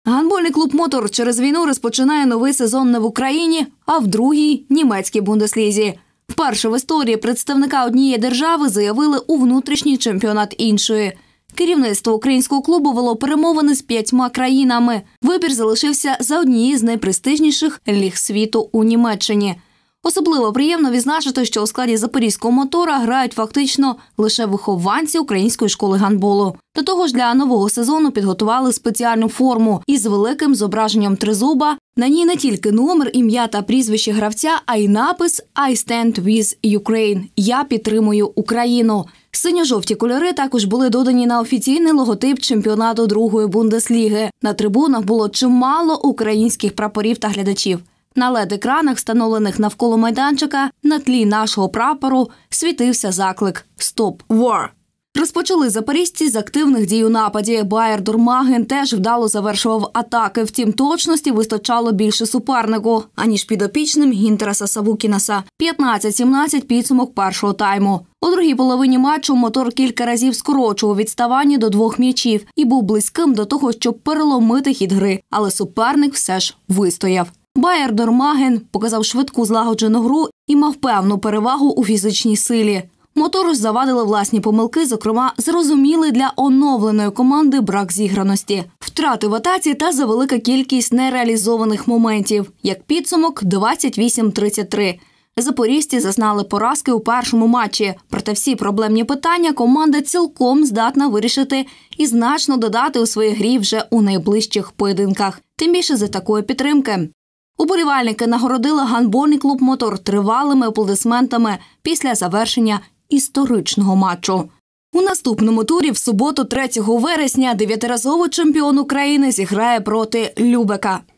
Гандбольний клуб «Мотор» через війну розпочинає новий сезон не в Україні, а в другій – німецькій бундеслізі. Вперше в історії представника однієї держави заявили у внутрішній чемпіонат іншої. Керівництво українського клубу вело перемовини з 5 країнами. Вибір залишився за однією з найпрестижніших ліг світу у Німеччині. Особливо приємно відзначити, що у складі запорізького «Мотора» грають фактично лише вихованці української школи гандболу. До того ж, для нового сезону підготували спеціальну форму із великим зображенням тризуба. На ній не тільки номер, ім'я та прізвище гравця, а й напис «I stand with Ukraine» – «Я підтримую Україну». Синьо-жовті кольори також були додані на офіційний логотип чемпіонату другої бундесліги. На трибунах було чимало українських прапорів та глядачів. На LED-екранах, встановлених навколо майданчика, на тлі нашого прапору світився заклик «Stop War». Розпочали запоріжці з активних дій у нападі. Байер Дормаген теж вдало завершував атаки. Втім, точності вистачало більше супернику, аніж підопічним Гінтераса Савукінаса. 15-17 підсумок першого тайму. У другій половині матчу «Мотор» кілька разів скорочував відставання до 2 м'ячів і був близьким до того, щоб переломити хід гри. Але суперник все ж вистояв. Байер Дормаген показав швидку злагоджену гру і мав певну перевагу у фізичній силі. «Мотору» завадили власні помилки, зокрема, зрозумілий для оновленої команди брак зіграності, втрати в атаці та завелика кількість нереалізованих моментів. Як підсумок – 28-33. Запоріжці зазнали поразки у першому матчі. Проте всі проблемні питання команда цілком здатна вирішити і значно додати у своїй грі вже у найближчих поєдинках. Тим більше за такої підтримки. Уболівальники нагородили гандбольний клуб «Мотор» тривалими аплодисментами після завершення історичного матчу. У наступному турі в суботу 3 вересня 9-разовий чемпіон України зіграє проти Любека.